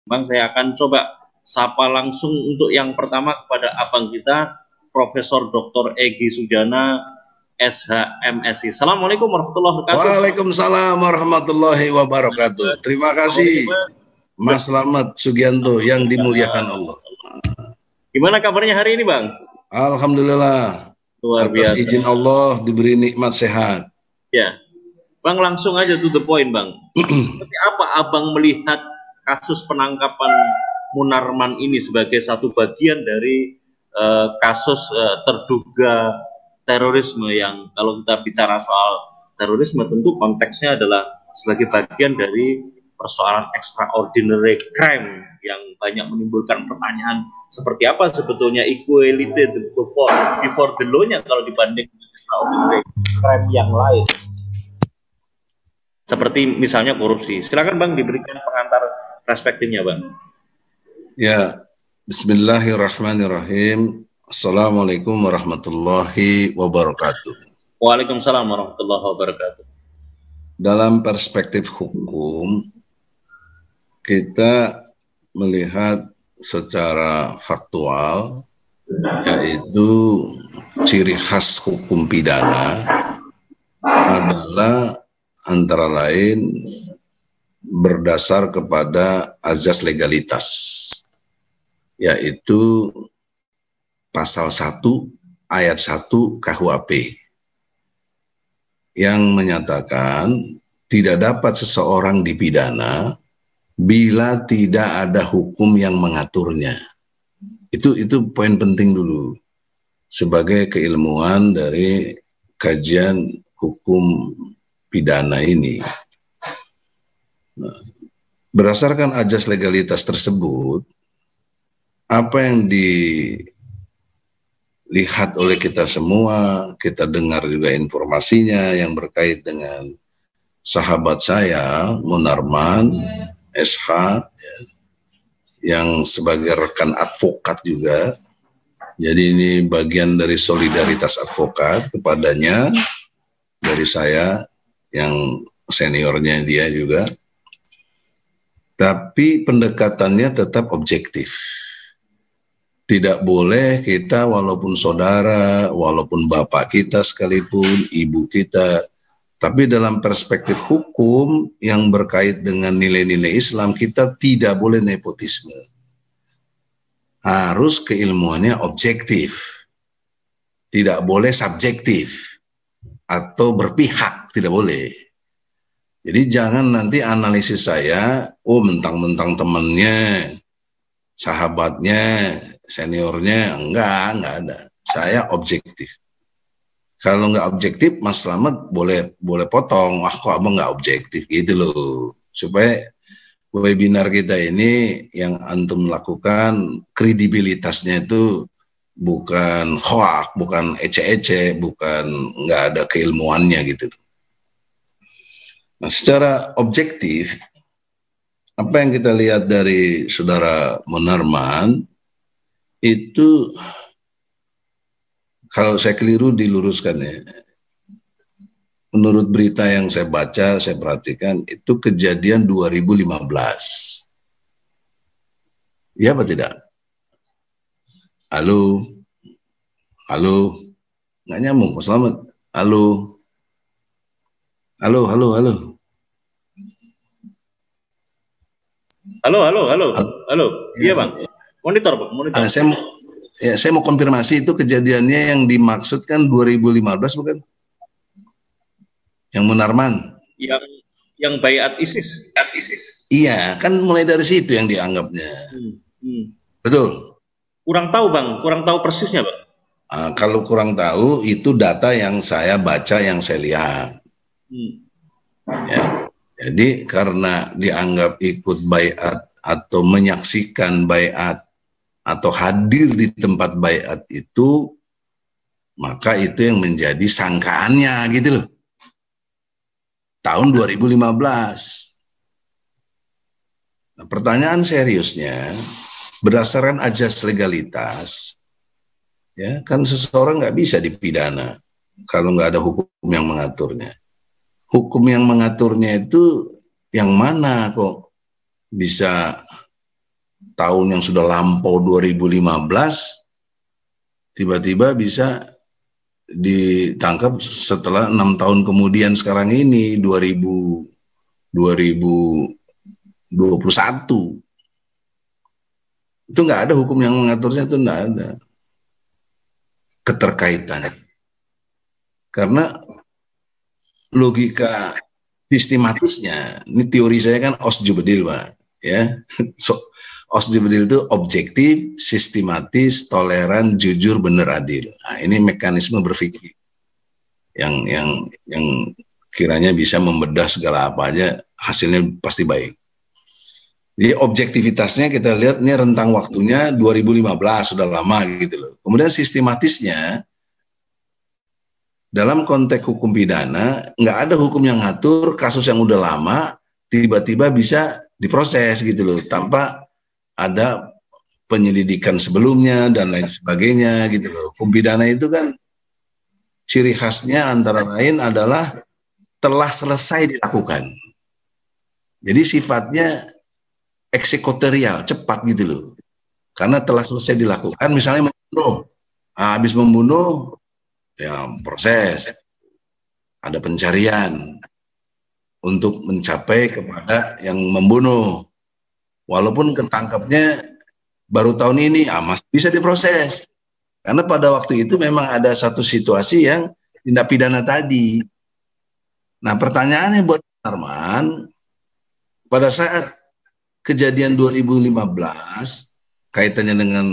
Bang, saya akan coba sapa langsung untuk yang pertama kepada abang kita, Profesor Dr. Egy Sujana, SHMSI. Assalamualaikum warahmatullahi wabarakatuh. Waalaikumsalam warahmatullahi wabarakatuh. Terima kasih Mas Slamet Sugianto yang dimuliakan Allah. Gimana kabarnya hari ini, Bang? Alhamdulillah. Luar biasa. Atas izin Allah diberi nikmat sehat. Ya, Bang, langsung aja to the point, Bang. Seperti apa abang melihat kasus penangkapan Munarman ini sebagai satu bagian dari kasus terduga terorisme, yang kalau kita bicara soal terorisme tentu konteksnya adalah sebagai bagian dari persoalan extraordinary crime yang banyak menimbulkan pertanyaan seperti apa sebetulnya equality before the law-nya kalau dibanding extraordinary crime yang lain, seperti misalnya korupsi. Silakan Bang, diberikan pengantar perspektifnya, Bang. Ya, bismillahirrahmanirrahim. Assalamualaikum warahmatullahi wabarakatuh. Waalaikumsalam warahmatullahi wabarakatuh. Dalam perspektif hukum, kita melihat secara faktual, yaitu ciri khas hukum pidana adalah antara lain berdasar kepada azas legalitas, yaitu pasal 1 ayat 1 KUHP yang menyatakan tidak dapat seseorang dipidana bila tidak ada hukum yang mengaturnya. Itu poin penting dulu sebagai keilmuan dari kajian hukum pidana ini. Nah, berdasarkan azas legalitas tersebut, apa yang dilihat oleh kita semua, kita dengar juga informasinya yang berkait dengan sahabat saya, Munarman, SH, ya, yang sebagai rekan advokat juga. Jadi ini bagian dari solidaritas advokat kepadanya, dari saya yang seniornya dia juga. Tapi pendekatannya tetap objektif. Tidak boleh kita walaupun saudara, walaupun bapak kita sekalipun, ibu kita, tapi dalam perspektif hukum yang berkait dengan nilai-nilai Islam, kita tidak boleh nepotisme. Harus keilmuannya objektif. Tidak boleh subjektif atau berpihak, tidak boleh. Jadi jangan nanti analisis saya, oh mentang-mentang temannya, sahabatnya, seniornya, enggak ada. Saya objektif. Kalau nggak objektif, Mas Slamet boleh potong. Wah, kok abang nggak objektif gitu loh. Supaya webinar kita ini yang antum lakukan kredibilitasnya itu bukan hoak, bukan ece-ece, bukan nggak ada keilmuannya gitu. Nah, secara objektif, apa yang kita lihat dari saudara Munarman itu, kalau saya keliru diluruskan ya. Menurut berita yang saya baca, saya perhatikan, itu kejadian 2015. Iya apa tidak? Halo? Halo? Nggak nyambung, Mas Slamet. Halo? Halo? Halo? Halo? Halo. Iya, Bang. Monitor, Bang. Monitor. Saya mau konfirmasi, itu kejadiannya yang dimaksudkan 2015 bukan? Yang Munarman? Yang bayat ISIS. Iya, kan mulai dari situ yang dianggapnya. Betul? Kurang tahu, Bang. Kurang tahu persisnya, Bang. Kalau kurang tahu, itu data yang saya baca, yang saya lihat. Ya. Jadi karena dianggap ikut bayat atau menyaksikan bayat atau hadir di tempat bayat itu, maka itu yang menjadi sangkaannya gitu loh. Tahun 2015. Nah, pertanyaan seriusnya, berdasarkan azas legalitas, ya kan seseorang nggak bisa dipidana kalau nggak ada hukum yang mengaturnya. Hukum yang mengaturnya itu yang mana kok bisa tahun yang sudah lampau 2015 tiba-tiba bisa ditangkap setelah 6 tahun kemudian sekarang ini 2021. Itu nggak ada hukum yang mengaturnya, itu nggak ada keterkaitannya. Karena logika sistematisnya, ini teori saya kan Osjobedil, Pak, ya. So, Osjobedil itu objektif, sistematis, toleran, jujur, benar, adil. Nah, ini mekanisme berpikir yang kiranya bisa membedah segala apa aja, hasilnya pasti baik. Jadi objektivitasnya kita lihat ini rentang waktunya 2015, sudah lama gitu loh. Kemudian sistematisnya dalam konteks hukum pidana nggak ada hukum yang ngatur kasus yang udah lama tiba-tiba bisa diproses gitu loh tanpa ada penyelidikan sebelumnya dan lain sebagainya gitu loh. Hukum pidana itu kan ciri khasnya antara lain adalah telah selesai dilakukan. Jadi sifatnya eksekutorial, cepat gitu loh. Karena telah selesai dilakukan, misalnya membunuh. Nah, habis membunuh, ya proses. Ada pencarian untuk mencapai kepada yang membunuh. Walaupun ketangkapnya baru tahun ini, masih bisa diproses. Karena pada waktu itu memang ada satu situasi yang tindak pidana tadi. Nah, pertanyaannya buat Arman, pada saat kejadian 2015 kaitannya dengan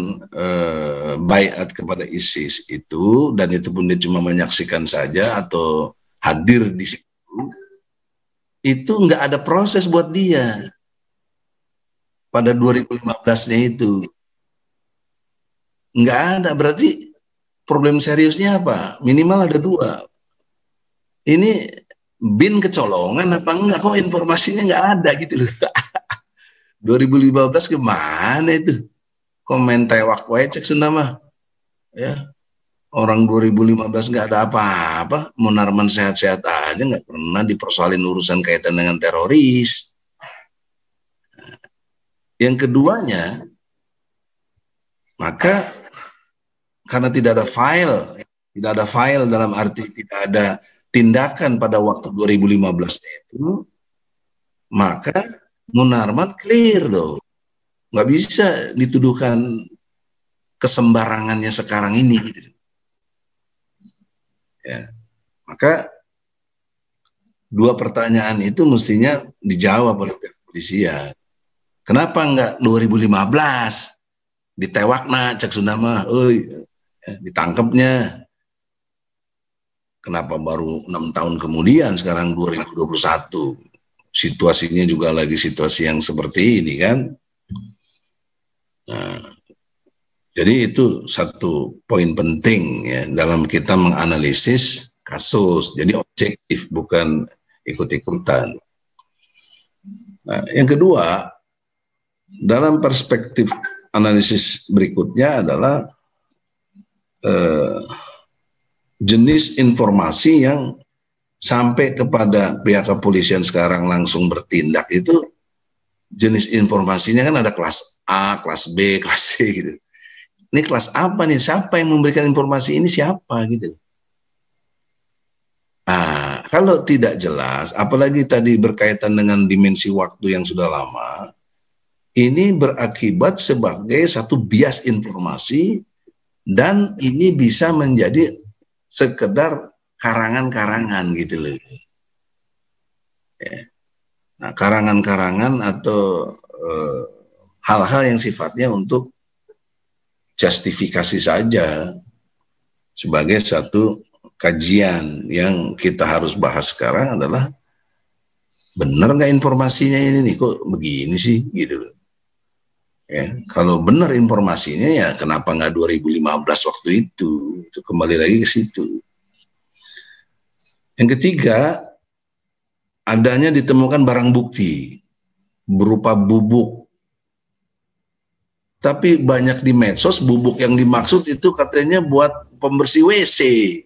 baiat kepada ISIS itu, dan itu pun dia cuma menyaksikan saja atau hadir di situ, itu nggak ada proses buat dia pada 2015-nya itu. Nggak ada, berarti problem seriusnya apa? Minimal ada dua. Ini bin kecolongan apa enggak, kok informasinya nggak ada gitu loh. 2015 kemana itu? Komen tewak wae cek Sunda mah. Ya. Orang 2015 nggak ada apa-apa, Munarman sehat-sehat aja, nggak pernah dipersoalin urusan kaitan dengan teroris. Yang keduanya, maka karena tidak ada file dalam arti tidak ada tindakan pada waktu 2015 itu, maka Munarman clear dong, nggak bisa dituduhkan kesembarangannya sekarang ini gitu. Ya, maka dua pertanyaan itu mestinya dijawab oleh pihak kepolisian. Kenapa enggak 2015 ditewakna cek Sunda mah, ditangkapnya? Kenapa baru 6 tahun kemudian sekarang 2021? Situasinya juga lagi situasi yang seperti ini kan. Nah, jadi itu satu poin penting ya dalam kita menganalisis kasus. Jadi objektif, bukan ikut-ikutan. Nah, yang kedua, dalam perspektif analisis berikutnya adalah jenis informasi yang sampai kepada pihak kepolisian sekarang langsung bertindak itu, jenis informasinya kan ada kelas A, kelas B, kelas C gitu. Ini kelas apa nih? Siapa yang memberikan informasi ini, siapa gitu. Nah, kalau tidak jelas, apalagi tadi berkaitan dengan dimensi waktu yang sudah lama, ini berakibat sebagai satu bias informasi dan ini bisa menjadi sekedar karangan-karangan gitu loh. Nah, karangan-karangan atau hal-hal yang sifatnya untuk justifikasi saja sebagai satu kajian. Yang kita harus bahas sekarang adalah benar nggak informasinya ini nih, kok begini sih gitu loh. Ya, kalau benar informasinya ya kenapa nggak 2015 waktu itu kembali lagi ke situ. Yang ketiga, adanya ditemukan barang bukti berupa bubuk. Tapi banyak di medsos bubuk yang dimaksud itu katanya buat pembersih WC.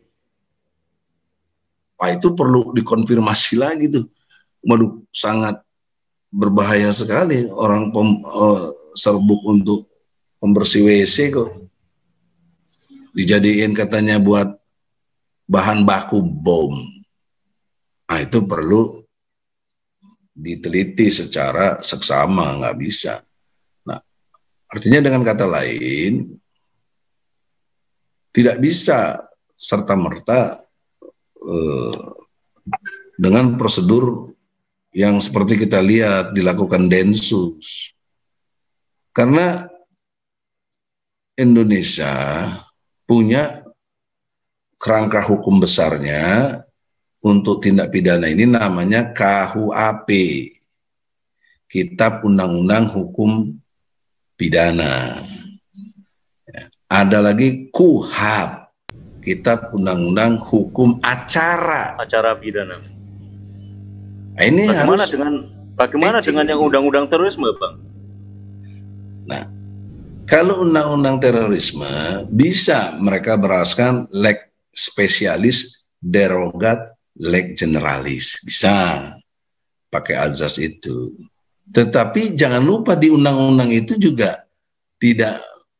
Wah, itu perlu dikonfirmasi lagi tuh. Waduh, sangat berbahaya sekali orang serbuk untuk pembersih WC kok. Dijadiin katanya buat bahan baku bom. Nah, itu perlu diteliti secara seksama, nggak bisa. Nah, artinya dengan kata lain, tidak bisa serta-merta dengan prosedur yang seperti kita lihat dilakukan Densus. Karena Indonesia punya kerangka hukum besarnya untuk tindak pidana ini, namanya KUHP, Kitab Undang-Undang Hukum Pidana. Ada lagi KUHAP, Kitab Undang-Undang Hukum Acara Pidana. Nah, ini bagaimana dengan yang undang-undang terorisme, Bang? Nah, kalau undang-undang terorisme bisa mereka beraskan leg spesialis, derogat, leg generalis, bisa pakai azas itu. Tetapi jangan lupa di undang-undang itu juga tidak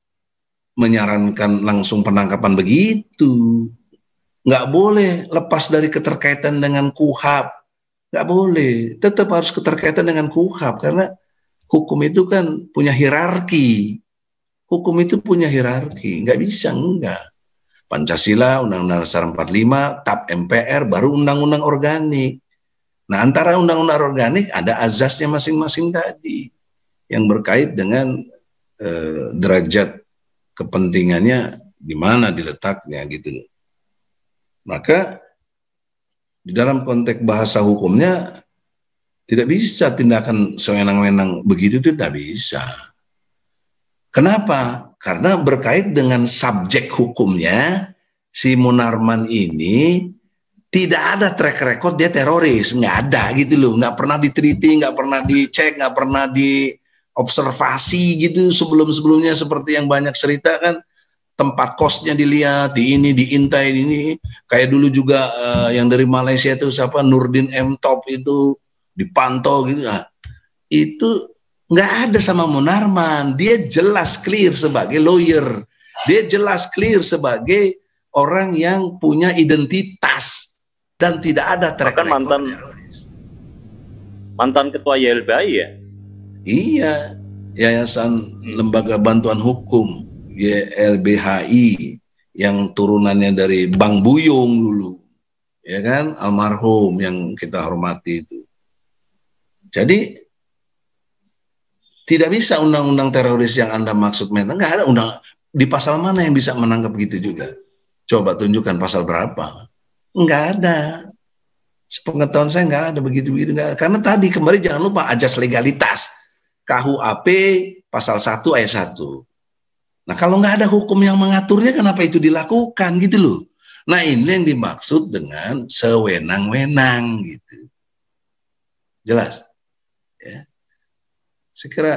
menyarankan langsung penangkapan begitu. Nggak boleh lepas dari keterkaitan dengan KUHAP. Nggak boleh, tetap harus keterkaitan dengan KUHAP, karena hukum itu kan punya hierarki. Hukum itu punya hierarki, nggak bisa, enggak. Pancasila, Undang-Undang Dasar 45, TAP MPR, baru undang-undang organik. Nah, antara undang-undang organik ada azasnya masing-masing tadi, yang berkait dengan derajat kepentingannya di mana diletaknya gitu. Maka di dalam konteks bahasa hukumnya tidak bisa tindakan sewenang-wenang begitu, itu tidak bisa. Kenapa? Karena berkait dengan subjek hukumnya, si Munarman ini tidak ada track record dia teroris, nggak ada gitu loh, nggak pernah diteliti, nggak pernah dicek, nggak pernah diobservasi gitu sebelum-sebelumnya, seperti yang banyak cerita kan, tempat kosnya dilihat, diintai ini, kayak dulu juga yang dari Malaysia itu siapa, Nurdin M. Top itu dipantau gitu. Nah, itu nggak ada sama Munarman. Dia jelas clear sebagai lawyer, dia jelas clear sebagai orang yang punya identitas dan tidak ada track record teroris. Mantan ketua YLBHI ya? Iya, Yayasan Lembaga Bantuan Hukum YLBHI, yang turunannya dari Bang Buyung dulu, ya kan, almarhum yang kita hormati itu. Jadi tidak bisa undang-undang teroris yang Anda maksud, nggak ada di pasal mana yang bisa menangkap gitu juga. Coba tunjukkan pasal berapa. Nggak ada. Sepengetahuan saya nggak ada begitu-begitu. Karena tadi kembali jangan lupa ajas legalitas. KUHP pasal 1 ayat 1. Nah, kalau nggak ada hukum yang mengaturnya, kenapa itu dilakukan gitu loh. Nah, ini yang dimaksud dengan sewenang-wenang gitu. Jelas? Ya. Saya kira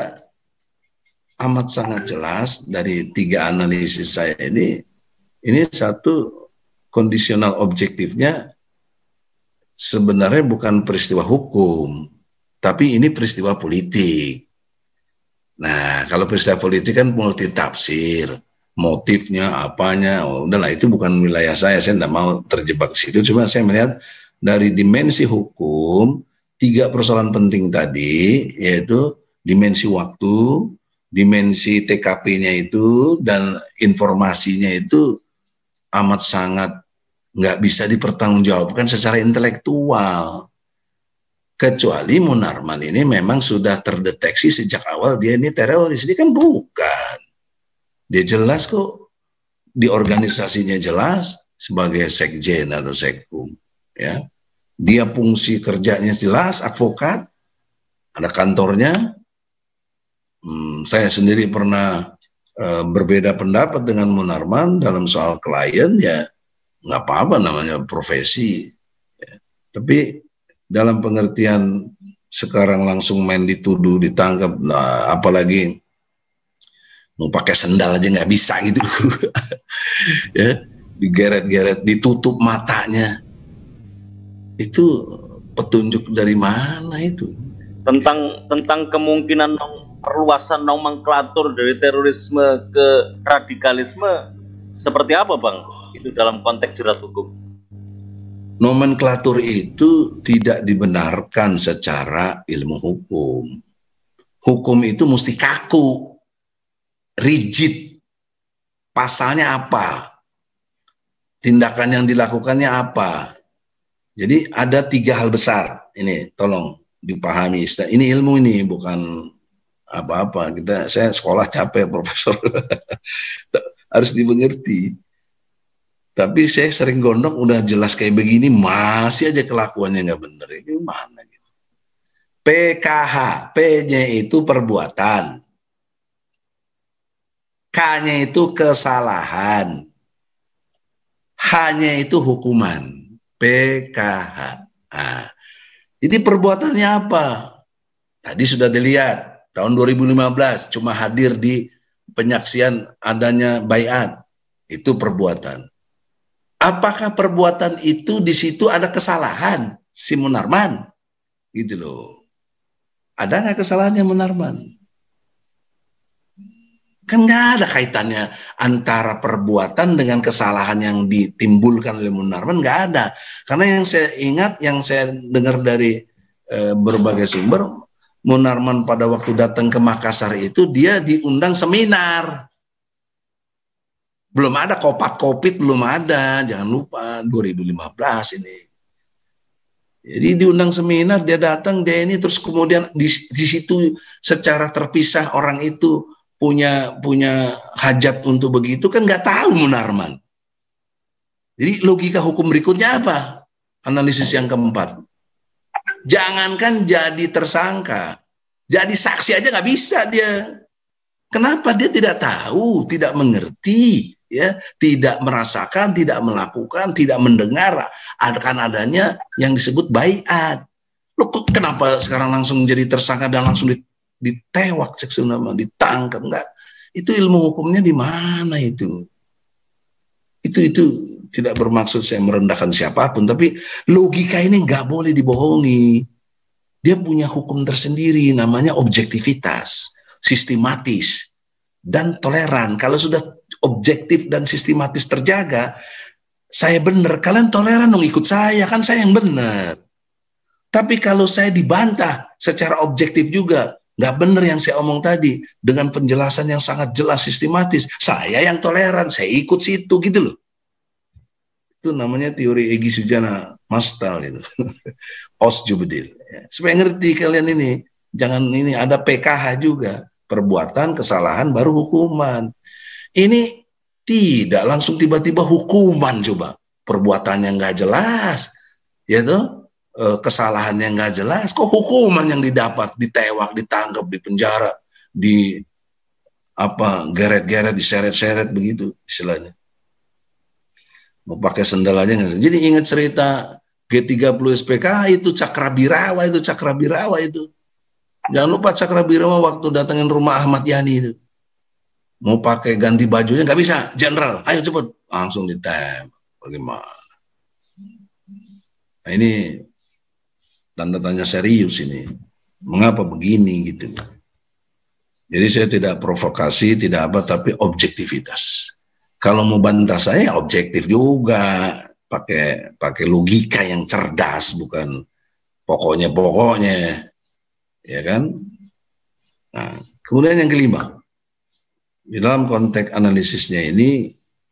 amat sangat jelas dari 3 analisis saya ini satu, kondisional objektifnya sebenarnya bukan peristiwa hukum, tapi ini peristiwa politik. Nah, kalau peristiwa politik kan multi tafsir, motifnya, apanya, udahlah itu bukan wilayah saya tidak mau terjebak di situ. Cuma saya melihat dari dimensi hukum, 3 persoalan penting tadi, yaitu dimensi waktu, dimensi TKP-nya itu, dan informasinya itu amat sangat nggak bisa dipertanggungjawabkan secara intelektual. Kecuali Munarman ini memang sudah terdeteksi sejak awal dia ini teroris. Dia kan bukan. Dia jelas kok, di organisasinya jelas sebagai sekjen atau sekkum. Ya. Dia fungsi kerjanya jelas, advokat, ada kantornya. Saya sendiri pernah berbeda pendapat dengan Munarman dalam soal klien, ya nggak apa-apa, namanya profesi. Ya. Tapi dalam pengertian sekarang langsung main dituduh, ditangkap, nah, apalagi mau pakai sendal aja nggak bisa gitu. Ya, digeret-geret, ditutup matanya. Itu petunjuk dari mana itu? Tentang kemungkinan perluasan nomenklatur dari terorisme ke radikalisme seperti apa, Bang? Itu dalam konteks jerat hukum. Nomenklatur itu tidak dibenarkan secara ilmu hukum. Hukum itu mesti kaku, rigid. Pasalnya apa? Tindakan yang dilakukannya apa? Jadi ada 3 hal besar. Ini tolong dipahami. Ini ilmu ini, bukan apa-apa. Saya sekolah capek, Profesor. Harus dimengerti. Tapi saya sering gondok, udah jelas kayak begini, masih aja kelakuannya nggak bener. Ini mana gitu? PKH, P-nya itu perbuatan, K-nya itu kesalahan, H-nya itu hukuman. PKH. Nah, jadi perbuatannya apa? Tadi sudah dilihat, tahun 2015 cuma hadir di penyaksian adanya baiat. Itu perbuatan. Apakah perbuatan itu di situ ada kesalahan si Munarman? Gitu loh. Ada nggak kesalahannya Munarman? Kan nggak ada kaitannya antara perbuatan dengan kesalahan yang ditimbulkan oleh Munarman, nggak ada. Karena yang saya ingat, yang saya dengar dari berbagai sumber, Munarman pada waktu datang ke Makassar itu dia diundang seminar. Belum ada kopat-kopit, belum ada. Jangan lupa 2015 ini. Jadi diundang seminar, dia datang, dia ini terus kemudian di situ secara terpisah orang itu punya hajat untuk begitu, kan nggak tahu Munarman. Jadi logika hukum berikutnya apa? Analisis yang keempat. Jangankan jadi tersangka, jadi saksi aja nggak bisa dia. Kenapa? Dia tidak tahu, tidak mengerti, ya, tidak merasakan, tidak melakukan, tidak mendengar akan adanya yang disebut baiat. Loh, kenapa sekarang langsung jadi tersangka dan langsung ditewak, ditangkap? Enggak. Itu ilmu hukumnya di mana itu? Itu tidak bermaksud saya merendahkan siapapun, tapi logika ini nggak boleh dibohongi. Dia punya hukum tersendiri, namanya objektivitas, sistematis, dan toleran. Kalau sudah objektif dan sistematis terjaga, saya benar, kalian toleran dong ikut saya, kan saya yang benar. Tapi kalau saya dibantah secara objektif juga, nggak benar yang saya omong tadi, dengan penjelasan yang sangat jelas, sistematis, saya yang toleran, saya ikut situ, gitu loh. Itu namanya teori Egy Sujana Mastal itu. Os Jubedil. Supaya ngerti kalian ini, jangan ini ada PKH juga. Perbuatan, kesalahan, baru hukuman. Ini tidak langsung tiba-tiba hukuman coba. Perbuatannya nggak jelas, ya toh, kesalahannya nggak jelas. Kok hukuman yang didapat, ditewak, ditangkap, dipenjara, di apa geret-geret, diseret-seret begitu istilahnya. Mau pakai sendal aja nggak. Jadi ingat cerita G30 SPK itu Cakrabirawa itu. Jangan lupa Cakrabirawa waktu datangin rumah Ahmad Yani itu. Mau pakai ganti bajunya nggak bisa, jenderal, ayo cepet, langsung ditembak. Bagaimana? Nah, ini tanda tanya serius ini. Mengapa begini gitu? Jadi saya tidak provokasi, tidak apa, tapi objektivitas. Kalau mau bantah saya objektif juga, pakai logika yang cerdas, bukan pokoknya, ya kan? Nah, kemudian yang kelima, di dalam konteks analisisnya ini,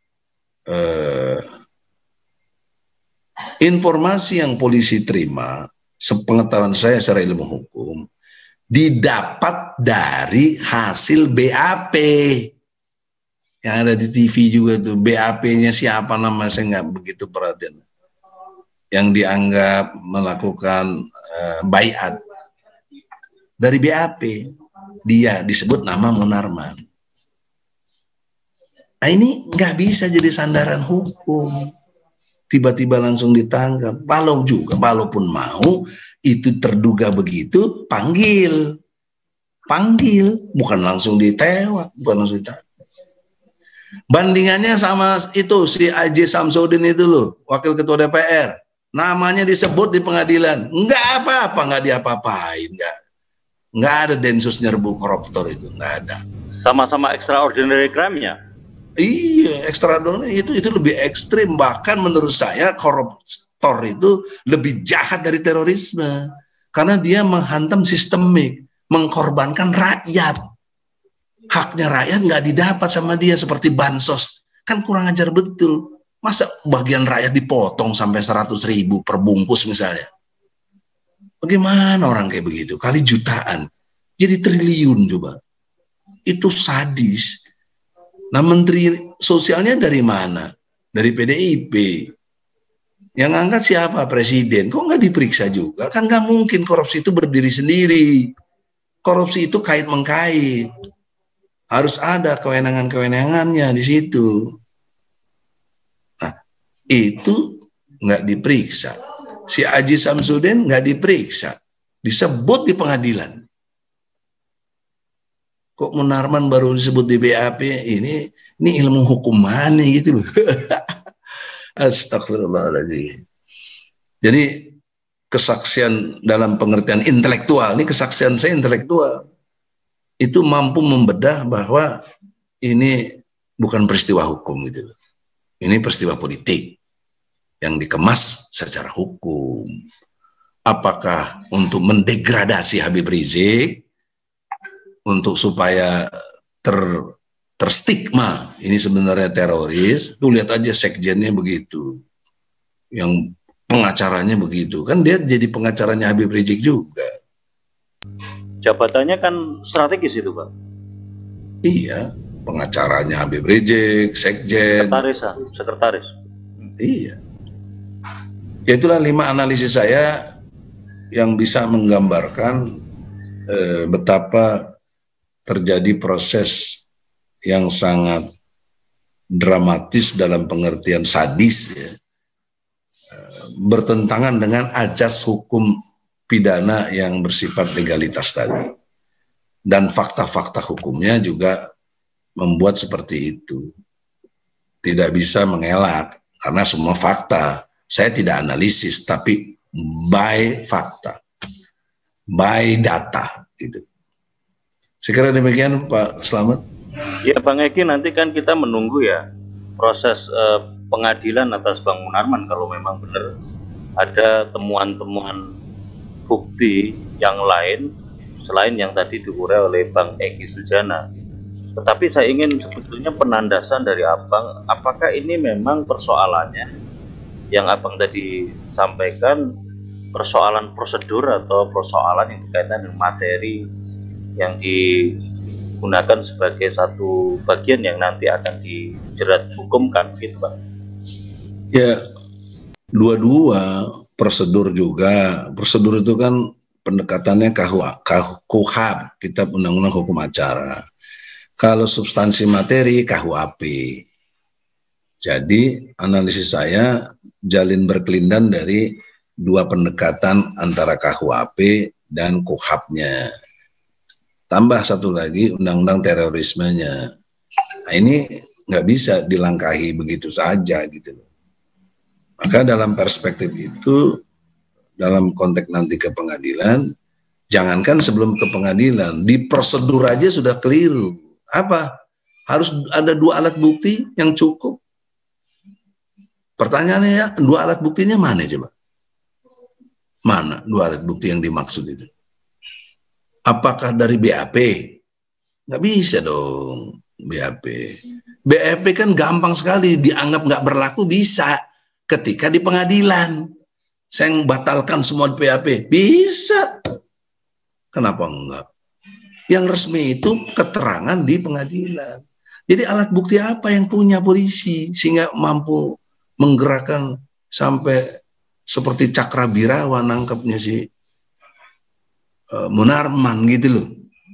informasi yang polisi terima, sepengetahuan saya secara ilmu hukum, didapat dari hasil BAP. Yang ada di TV juga tuh, BAP-nya siapa nama saya nggak begitu perhatian. Yang dianggap melakukan baiat. Dari BAP, dia disebut nama Munarman. Nah ini nggak bisa jadi sandaran hukum. Tiba-tiba langsung ditangkap. Walaupun mau, itu terduga begitu, panggil. Bukan langsung ditewak, bukan langsung ditangkap. Bandingannya sama itu si Aji Samsudin itu loh, wakil ketua DPR. Namanya disebut di pengadilan, nggak apa-apa, nggak diapa-apain, nggak. Nggak ada Densus nyerbu koruptor itu, nggak ada. Sama-sama extraordinary crime-nya. Iya, extraordinary itu lebih ekstrim. Bahkan menurut saya koruptor itu lebih jahat dari terorisme. Karena dia menghantam sistemik, mengkorbankan rakyat. Haknya rakyat nggak didapat sama dia, seperti bansos. Kan kurang ajar betul. Masa bagian rakyat dipotong sampai 100.000 per bungkus misalnya? Bagaimana orang kayak begitu? Kali jutaan. Jadi triliun coba. Itu sadis. Nah, menteri sosialnya dari mana? Dari PDIP. Yang angkat siapa? Presiden. Kok nggak diperiksa juga? Kan nggak mungkin korupsi itu berdiri sendiri. Korupsi itu kait-mengkait. Harus ada kewenangan-kewenangannya di situ. Nah, itu nggak diperiksa. Si Aji Samsudin nggak diperiksa, disebut di pengadilan. Kok Munarman baru disebut di BAP? Ini ilmu hukum mana gitu loh. Astagfirullahaladzim. Jadi kesaksian dalam pengertian intelektual, ini kesaksian saya intelektual, itu mampu membedah bahwa ini bukan peristiwa hukum gitu loh. Ini peristiwa politik yang dikemas secara hukum. Apakah untuk mendegradasi Habib Rizik, untuk supaya terstigma ini sebenarnya teroris? Tuh lihat aja sekjennya begitu, yang pengacaranya begitu, kan dia jadi pengacaranya Habib Rizik juga. Jabatannya kan strategis itu, Pak. Iya, pengacaranya Habib Rizik, sekjen, sekretaris. Iya. Itulah 5 analisis saya yang bisa menggambarkan betapa terjadi proses yang sangat dramatis dalam pengertian sadis, ya, bertentangan dengan ajas hukum pidana yang bersifat legalitas tadi. Dan fakta-fakta hukumnya juga membuat seperti itu. Tidak bisa mengelak karena semua fakta. Saya tidak analisis, tapi by fakta, by data, gitu. Sekira demikian, Pak Slamet. Ya, Bang Eki, nanti kan kita menunggu ya proses pengadilan atas Bang Munarman kalau memang benar ada temuan-temuan bukti yang lain selain yang tadi diurai oleh Bang Eki Sujana. Tetapi saya ingin sebetulnya penandasan dari Abang, apakah ini memang persoalannya yang Abang tadi sampaikan persoalan prosedur atau persoalan yang berkaitan dengan materi yang digunakan sebagai satu bagian yang nanti akan dijerat hukumkan, gitu, Pak? Ya, dua-dua prosedur juga. Prosedur itu kan pendekatannya KUHAP, Kitab Undang-Undang Hukum Acara. Kalau substansi materi KUHP. Jadi analisis saya jalin berkelindan dari dua pendekatan antara KUHP dan KUHAP-nya. Tambah satu lagi undang-undang terorismenya. Nah, ini nggak bisa dilangkahi begitu saja gitu. Maka dalam perspektif itu, dalam konteks nanti ke pengadilan, jangankan sebelum ke pengadilan, di prosedur aja sudah keliru. Apa? Harus ada 2 alat bukti yang cukup. Pertanyaannya ya, 2 alat buktinya mana coba? Mana 2 alat bukti yang dimaksud itu? Apakah dari BAP? Nggak bisa dong BAP. BAP kan gampang sekali, dianggap nggak berlaku bisa ketika di pengadilan. Saya batalkan semua BAP, bisa. Kenapa enggak? Yang resmi itu keterangan di pengadilan. Jadi alat bukti apa yang punya polisi sehingga mampu menggerakkan sampai seperti Cakrabirawa nangkepnya si Munarman gitu loh.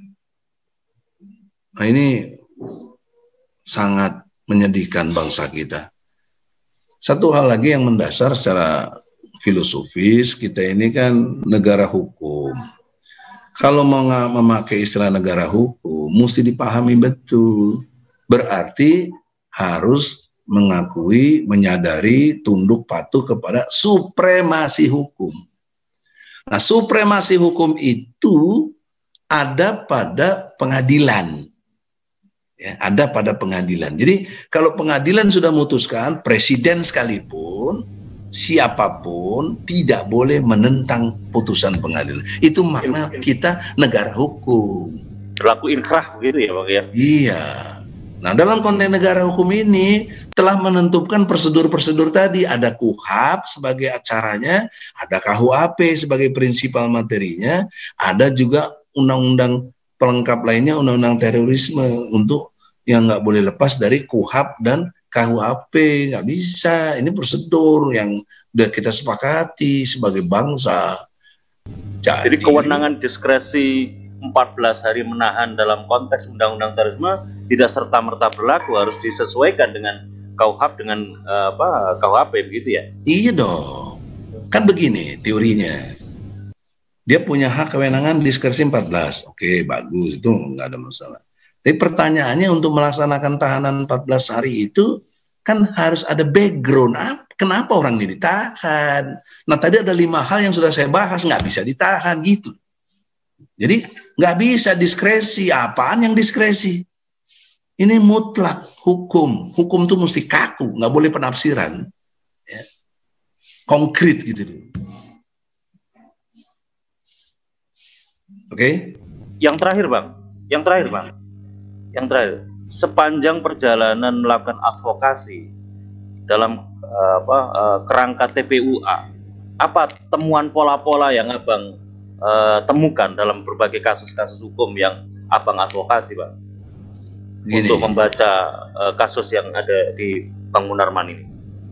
Nah, ini sangat menyedihkan bangsa kita. Satu hal lagi yang mendasar secara filosofis, kita ini kan negara hukum. Kalau mau memakai istilah negara hukum, mesti dipahami betul. Berarti harus mengakui, menyadari, tunduk patuh kepada supremasi hukum. Nah, supremasi hukum itu ada pada pengadilan. Ya, ada pada pengadilan. Jadi kalau pengadilan sudah memutuskan, presiden sekalipun, siapapun tidak boleh menentang putusan pengadilan. Itu makna kita negara hukum. Berlaku inkrah begitu ya Bang ya? Iya. Nah, dalam konteks negara hukum ini telah menentukan prosedur-prosedur tadi. Ada KUHP sebagai acaranya, ada KUHP sebagai prinsipal materinya, ada juga undang-undang pelengkap lainnya, undang-undang terorisme untuk yang nggak boleh lepas dari KUHP dan KUHP. Nggak bisa, ini prosedur yang udah kita sepakati sebagai bangsa. Jadi kewenangan diskresi 14 hari menahan dalam konteks undang-undang terorisme tidak serta-merta berlaku, harus disesuaikan dengan KUHP dengan KUHP begitu ya? Iya dong. Kan begini teorinya. Dia punya hak kewenangan diskresi 14. Oke, bagus, itu nggak ada masalah. Tapi pertanyaannya untuk melaksanakan tahanan 14 hari itu kan harus ada background. Kenapa orang ini ditahan? Nah, tadi ada 5 hal yang sudah saya bahas, nggak bisa ditahan gitu. Jadi nggak bisa diskresi. Apaan yang diskresi? Ini mutlak hukum. Hukum itu mesti kaku, nggak boleh penafsiran. Ya. Konkret gitu. Oke? Yang terakhir Bang. Sepanjang perjalanan melakukan advokasi dalam kerangka TPUA, apa temuan pola-pola yang Abang temukan dalam berbagai kasus-kasus hukum yang Abang advokasi, Bang? Gini, untuk membaca kasus yang ada di Bang Munarman ini.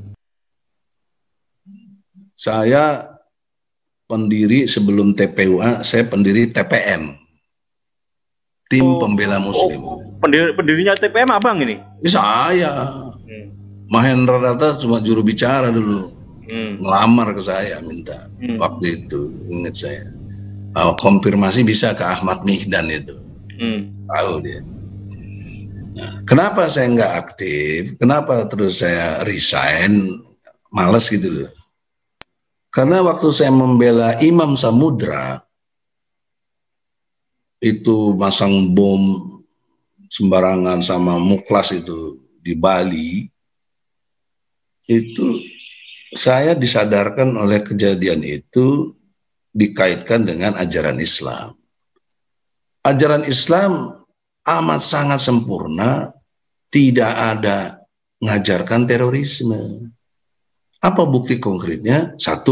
Saya pendiri sebelum TPUA, saya pendiri TPM, Tim Pembela Muslim. Pendirinya TPM Abang ini? Saya. Mahendra Data cuma juru bicara dulu. Ngelamar ke saya, minta. Waktu itu, ingat saya. Konfirmasi bisa ke Ahmad Mihdan itu. Tahu dia. Nah, kenapa saya nggak aktif? Kenapa terus saya resign? Males gitu loh. Karena waktu saya membela Imam Samudra, itu masang bom sembarangan sama Muklas itu di Bali, itu saya disadarkan oleh kejadian itu dikaitkan dengan ajaran Islam. Ajaran Islam amat sangat sempurna, tidak ada mengajarkan terorisme. Apa bukti konkretnya? 1,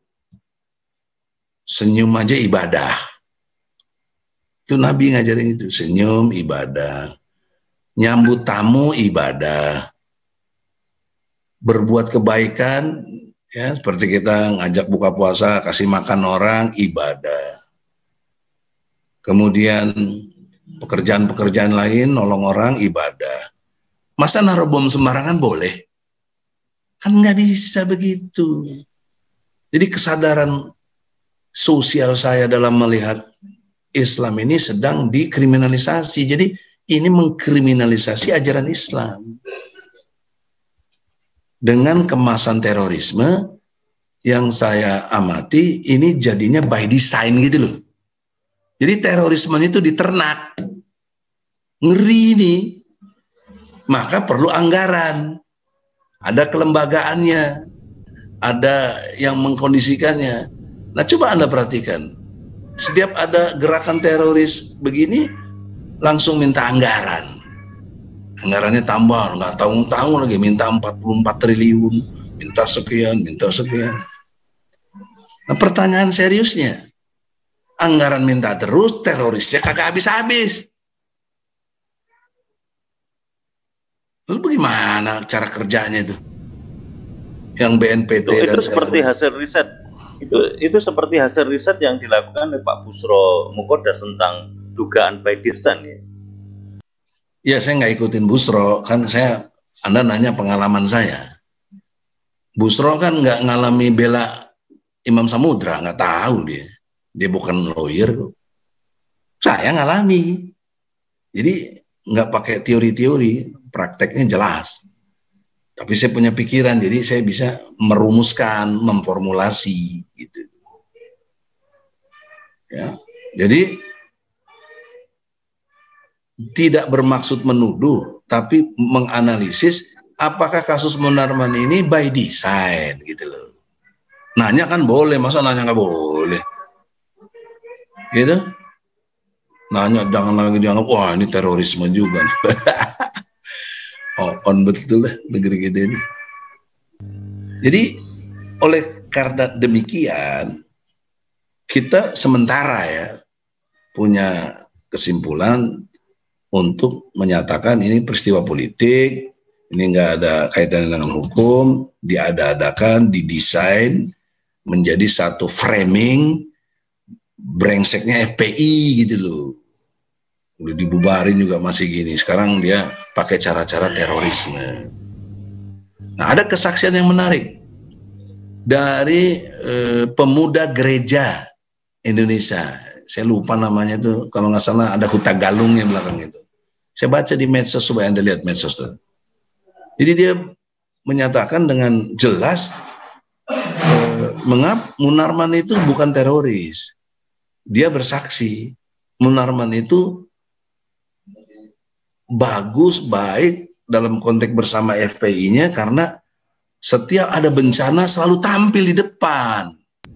senyum aja ibadah. Itu Nabi ngajarin itu, senyum ibadah. Nyambut tamu ibadah. Berbuat kebaikan, ya seperti kita ngajak buka puasa, kasih makan orang, ibadah. Kemudian pekerjaan-pekerjaan lain, nolong orang, ibadah. Masa naruh bom sembarangan boleh? Kan nggak bisa begitu. Jadi kesadaran sosial saya dalam melihat Islam ini sedang dikriminalisasi. Jadi ini mengkriminalisasi ajaran Islam. Dengan kemasan terorisme yang saya amati, ini jadinya by design gitu loh. Jadi terorisme itu diternak. Ngeri nih. Maka perlu anggaran. Ada kelembagaannya, ada yang mengkondisikannya. Nah, coba Anda perhatikan, setiap ada gerakan teroris begini, langsung minta anggaran. Anggarannya tambah, nggak tanggung-tanggung lagi, minta 44 triliun, minta sekian, minta sekian. Nah, pertanyaan seriusnya, anggaran minta terus, terorisnya kagak habis-habis. Lalu bagaimana cara kerjanya itu? Yang BNPT itu seperti hasil riset. Itu seperti hasil riset yang dilakukan oleh Pak Busro Mukodas tentang dugaan by design ya. Ya, saya nggak ikutin Busro, kan Anda nanya pengalaman saya. Busro kan nggak ngalami bela Imam Samudra, nggak tahu dia bukan lawyer. Saya ngalami, jadi nggak pakai teori-teori, prakteknya jelas. Tapi saya punya pikiran, jadi saya bisa merumuskan, memformulasi gitu. Ya, jadi tidak bermaksud menuduh, tapi menganalisis apakah kasus Munarman ini by design gitu loh. Nanya kan boleh, masa nanya nggak boleh? Gitu? Nanya jangan lagi dianggap wah ini terorisme juga. Oh, on betul lah negeri kita ini. Jadi oleh karena demikian kita sementara ya punya kesimpulan untuk menyatakan ini peristiwa politik, ini nggak ada kaitan dengan hukum, diada-adakan, didesain menjadi satu framing brengseknya FPI gitu loh. Udah dibubarin juga masih gini. Sekarang dia pakai cara-cara terorisme. Nah, ada kesaksian yang menarik dari pemuda gereja Indonesia. Saya lupa namanya tuh, kalau nggak salah ada Huta Galung yang belakang itu. Saya baca di medsos supaya Anda lihat medsos tuh. Jadi dia menyatakan dengan jelas mengapa Munarman itu bukan teroris. Dia bersaksi Munarman itu bagus, baik dalam konteks bersama FPI-nya karena setiap ada bencana selalu tampil di depan.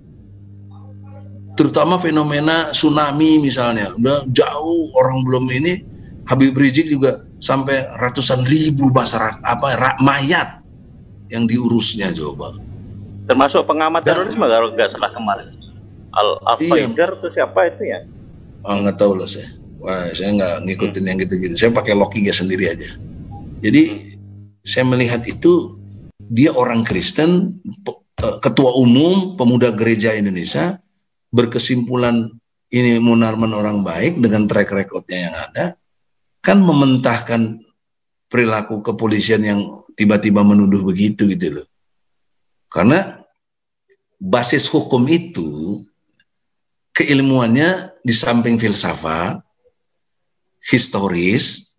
Terutama fenomena tsunami misalnya, udah jauh orang belum ini, Habib Rizik juga sampai ratusan ribu masyarakat mayat yang diurusnya coba. Termasuk pengamat terorisme kalau nggak salah kemarin. Al-Faidar itu siapa itu ya? Nggak tahu lah saya. Wah, saya nggak ngikutin yang gitu-gitu. Saya pakai logika sendiri aja. Jadi saya melihat itu dia orang Kristen, ketua umum pemuda gereja Indonesia, berkesimpulan ini Munarman orang baik dengan track recordnya yang ada, kan mementahkan perilaku kepolisian yang tiba-tiba menuduh begitu gitu loh. Karena basis hukum itu keilmuannya di samping filsafat, historis,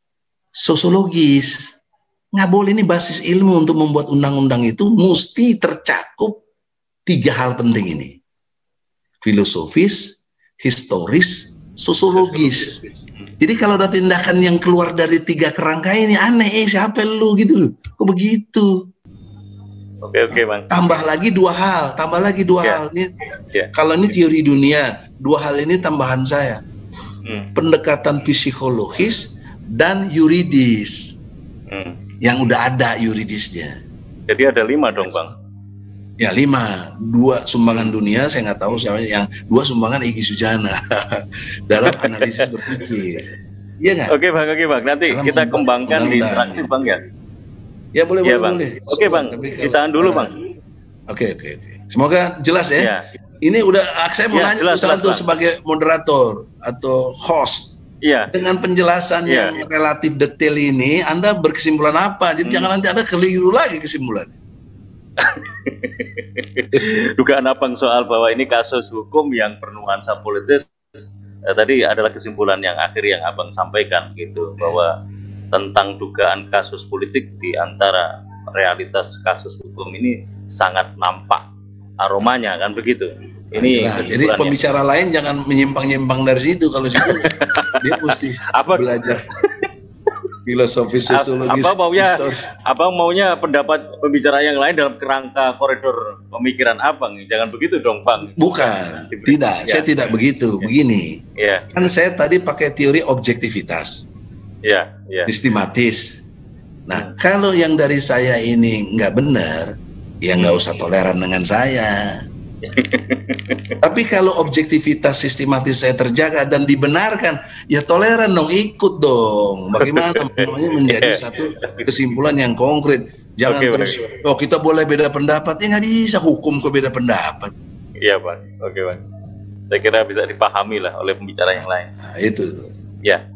sosiologis. Nggak boleh ini basis ilmu untuk membuat undang-undang itu mesti tercakup 3 hal penting ini. Filosofis, historis, sosiologis. Jadi kalau ada tindakan yang keluar dari 3 kerangka ini aneh, siapa lu gitu loh. Kok begitu? Oke, Bang. Tambah lagi 2 hal, hal. Ini, kalau ini teori dunia, 2 hal ini tambahan saya. Pendekatan psikologis dan yuridis. Yang udah ada yuridisnya. Jadi ada 5 dong, Bang. Ya 5, 2 sumbangan dunia, saya nggak tahu siapa yang 2 sumbangan Egy Sujana dalam analisis berpikir. Iya nggak? Oke Bang. Nanti dalam kita kembangkan di terakhir Bang ya. Ya boleh. Oke Bang, ditahan dulu Bang. Oke. Semoga jelas ya. Ya. Ini udah saya mau nanya tuh sebagai moderator atau host. Iya. Dengan penjelasan yang relatif detail ini, Anda berkesimpulan apa? Jadi jangan nanti Anda keliru lagi kesimpulannya. Dugaan Abang soal bahwa ini kasus hukum yang bernuansa politis tadi adalah kesimpulan yang akhir yang Abang sampaikan gitu, bahwa tentang dugaan kasus politik di antara realitas kasus hukum ini sangat nampak aromanya kan begitu. Ini jadi pembicara lain jangan menyimpang-nyimpang dari situ, kalau situ dia mesti belajar filosofis, sosiologis. Abang maunya pendapat pembicara yang lain dalam kerangka koridor pemikiran Abang. Jangan begitu dong, Bang. Bukan, tidak. Saya tidak begitu. Begini. Kan saya tadi pakai teori objektivitas. Sistematis. Nah, kalau yang dari saya ini nggak benar, ya nggak usah toleran dengan saya. Tapi kalau objektivitas sistematis saya terjaga dan dibenarkan, ya toleran dong, ikut dong. Bagaimana namanya menjadi satu kesimpulan yang konkret. Jangan terus, kita boleh beda pendapat. Ya nggak bisa, hukum kok beda pendapat. Iya Bang, oke Bang. Saya kira bisa dipahami lah oleh pembicara yang lain. Nah, itu. Ya.